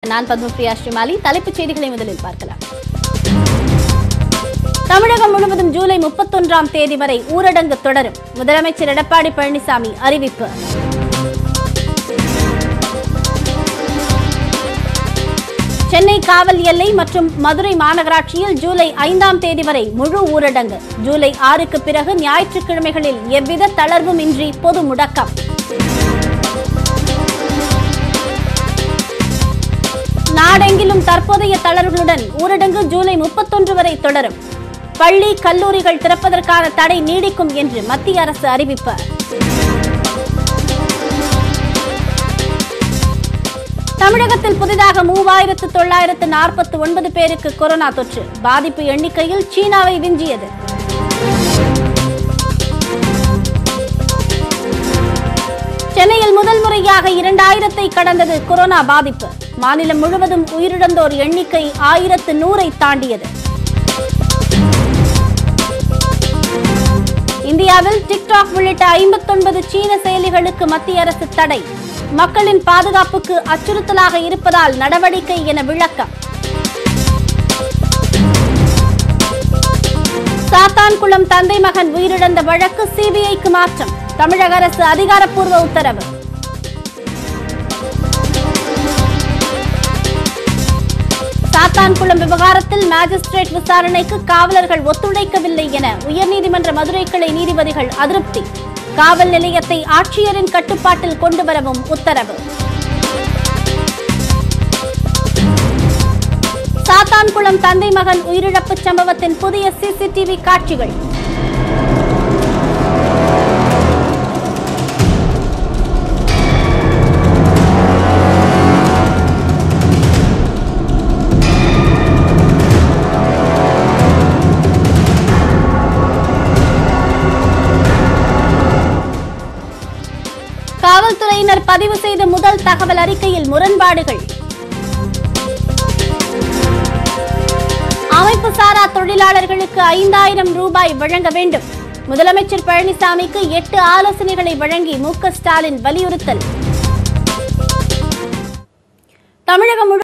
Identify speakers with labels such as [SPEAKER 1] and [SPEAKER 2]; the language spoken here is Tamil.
[SPEAKER 1] நான் பத்மபிரியா ஸ்ரீமாலி. தலைப்புச் செய்திகளை முதலில் பார்க்கலாம். தமிழகம் முழுவதும் ஜூலை 31ஆம் தேதி வரை ஊரடங்கு தொடரும். முதலமைச்சர் எடப்பாடி பழனிசாமி அறிவிப்பு. சென்னை காவல் எல்லை மற்றும் மதுரை மாநகராட்சியில் ஜூலை 5ஆம் தேதி வரை முழு ஊரடங்கு. ஜூலை 6க்கு பிறகு ஞாயிற்றுக்கிழமைகளில் எவ்வித தளர்வும் இன்றி பொது முடக்கம். நாடெங்கிலும் தற்போதைய தளர்வுகளுடன் ஊரடங்கு ஜூலை 31 வரை தொடரும். பள்ளி கல்லூரிகள் திறப்பதற்கான தடை நீடிக்கும் என்று மத்திய அரசு அறிவிப்பு. தமிழகத்தில் புதிதாக 3949 பேருக்கு கொரோனா தொற்று. பாதிப்பு எண்ணிக்கையில் சீனாவை விஞ்சியது. சென்னையில் முதல் முறையாக 2000-ஐ கடந்தது கொரோனா பாதிப்பு. மாநிலம் முழுவதும் உயிரிழந்தோர் எண்ணிக்கை 1100-ஐ தாண்டியது. இந்தியாவில் டிக்டாக் உள்ளிட்ட 59 சீன செயலிகளுக்கு மத்திய அரசு தடை. மக்களின் பாதுகாப்புக்கு அச்சுறுத்தலாக இருப்பதால் நடவடிக்கை என விளக்கம். சாத்தான்குளம் தந்தை மகன் உயிரிழந்த வழக்கு சிபிஐக்கு மாற்றம். தமிழக அரசு அதிகாரப்பூர்வ உத்தரவு. சாத்தான்குளம் விவகாரத்தில் மாஜிஸ்ட்ரேட் விசாரணைக்கு காவலர்கள் ஒத்துழைக்கவில்லை என உயர்நீதிமன்ற மதுரை கிளை நீதிபதிகள் அதிருப்தி. காவல் நிலையத்தை ஆட்சியரின் கட்டுப்பாட்டில் கொண்டு வரவும் உத்தரவு. சாத்தான்குளம் தந்தை மகன் உயிரிழப்பு சம்பவத்தின் புதிய சிசிடிவி காட்சிகள். காவல்துறையினர் பதிவு செய்த முதல் தகவல் அறிக்கையில் முரண்பாடுகள். அமைப்பு சாரா தொழிலாளர்களுக்கு 5000 ரூபாய் வழங்க வேண்டும். முதலமைச்சர் பழனிசாமிக்கு 8 ஆலோசனைகளை வழங்கி மு.க. ஸ்டாலின் வலியுறுத்தல். தமிழகம்